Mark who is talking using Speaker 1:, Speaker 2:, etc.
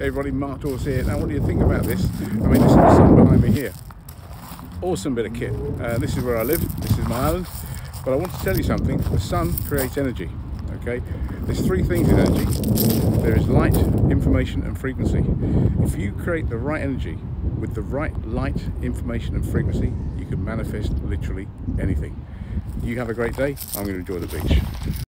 Speaker 1: Hey everybody, Mark Dawes here. Now what do you think about this? I mean, this is the sun behind me here. Awesome bit of kit. This is where I live, this is my island. But I want to tell you something, the sun creates energy, okay? There's three things in energy. There is light, information and frequency. If you create the right energy with the right light, information and frequency, you can manifest literally anything. You have a great day. I'm going to enjoy the beach.